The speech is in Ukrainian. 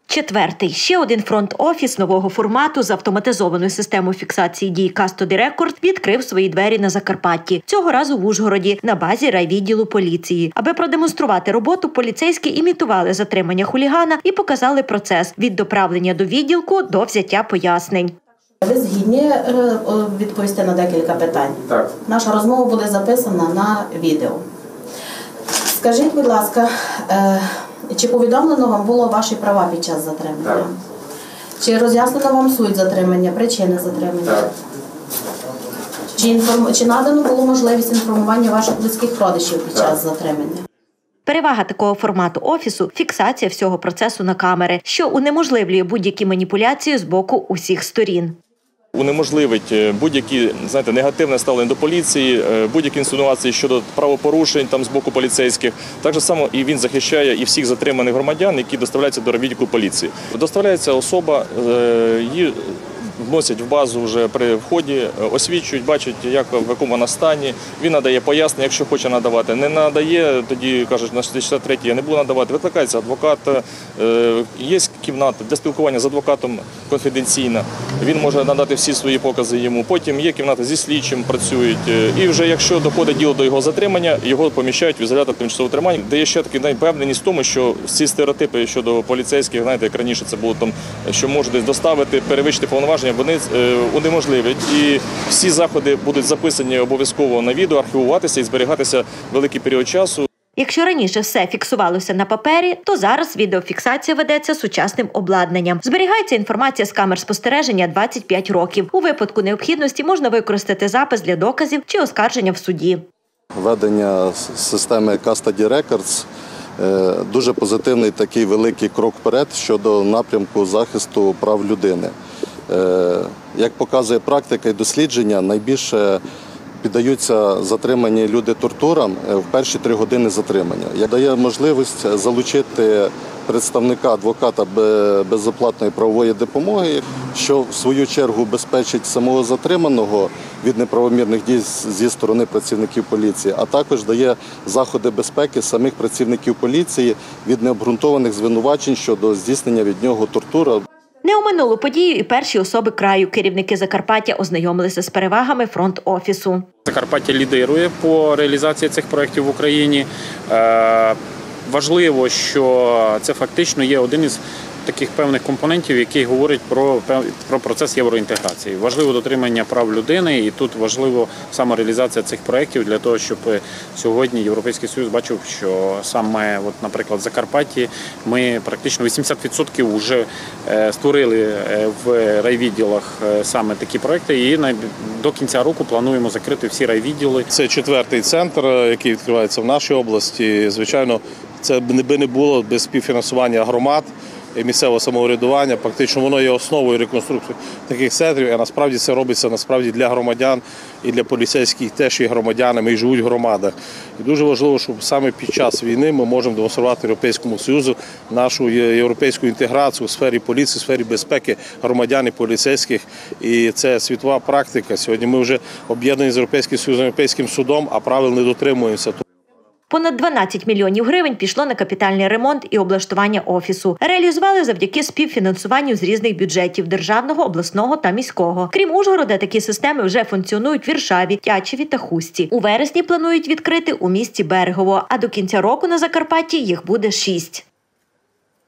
Четвертий. Ще один фронт-офіс нового формату з автоматизованою системою фіксації дій Custody Record відкрив свої двері на Закарпатті. Цього разу в Ужгороді, на базі райвідділу поліції. Аби продемонструвати роботу, поліцейські імітували затримання хулігана і показали процес – від доправлення до відділку до взяття пояснень. Ви згідні відповісти на декілька питань? Так. Наша розмова буде записана на відео. Скажіть, будь ласка, чи повідомлено вам було ваші права під час затримання? Так. Чи роз'яснено вам суть затримання, причини затримання? Так. Чи надано було можливість інформування ваших близьких родичів під час затримання? Перевага такого формату офісу – фіксація всього процесу на камери, що унеможливлює будь-які маніпуляції з боку усіх сторін. Унеможливить будь-які, негативне ставлення до поліції, будь-які інсинуації щодо правопорушень з боку поліцейських. Так же само і він захищає і всіх затриманих громадян, які доставляються до відділку поліції. Доставляється особа, її вносять в базу вже при вході, освічують, бачать, в якому вона стані. Він надає пояснення, якщо хоче надавати. Не надає, тоді кажуть, на 63-й я не буду надавати. Викликається адвокат, є кімната для спілкування з адвокатом конфіденційна. Він може надати всі свої покази йому. Потім є кімната зі слідчим, працюють. І вже якщо доходить діло до його затримання, його поміщають в ізолятор тимчасового тримання, де є ще така впевненість в тому, що ці стереотипи щодо поліцейських, як раніше це було, що можуть десь доставити, перевищити повноваження, вони унеможливлять. І всі заходи будуть записані обов'язково на відео, архівуватися і зберігатися великий період часу. Якщо раніше все фіксувалося на папері, то зараз відеофіксація ведеться сучасним обладнанням. Зберігається інформація з камер спостереження 25 років. У випадку необхідності можна використати запис для доказів чи оскарження в суді. Введення системи Custody Records – дуже позитивний такий великий крок вперед щодо напрямку захисту прав людини. Як показує практика і дослідження, найбільше піддаються затримані люди тортурам в перші 3 години затримання. Дає можливість залучити представника адвоката безоплатної правової допомоги, що в свою чергу безпечить самого затриманого від неправомірних дій зі сторони працівників поліції, а також дає заходи безпеки самих працівників поліції від необґрунтованих звинувачень щодо здійснення від нього тортури. Не оминули подію і перші особи краю. Керівники Закарпаття ознайомилися з перевагами фронт-офісу. Закарпаття лідирує по реалізації цих проєктів в Україні. Важливо, що це фактично є один із таких певних компонентів, який говорить про процес євроінтеграції. Важливо дотримання прав людини, і тут важливо саме реалізація цих проєктів для того, щоб сьогодні Європейський Союз бачив, що саме, наприклад, в Закарпатті ми практично 80% вже створили в райвідділах саме такі проєкти, і до кінця року плануємо закрити всі райвідділи. Це 4-й центр, який відкривається в нашій області. Звичайно, це би не було без співфінансування громад і місцевого самоврядування. Практично воно є основою реконструкції таких центрів, а насправді це робиться для громадян і для поліцейських теж є громадянами і живуть в громадах. І дуже важливо, щоб саме під час війни ми можемо демонструвати Європейському Союзу нашу європейську інтеграцію у сфері поліції, у сфері безпеки громадян і поліцейських. І це світова практика. Сьогодні ми вже об'єднані з Європейським Союзом, Європейським судом, а правил не дотримуємося. Понад 12 мільйонів гривень пішло на капітальний ремонт і облаштування офісу. Реалізували завдяки співфінансуванню з різних бюджетів – державного, обласного та міського. Крім Ужгорода, такі системи вже функціонують в Віршаві, Тячеві та Хустці. У вересні планують відкрити у місті Берегово, а до кінця року на Закарпатті їх буде 6.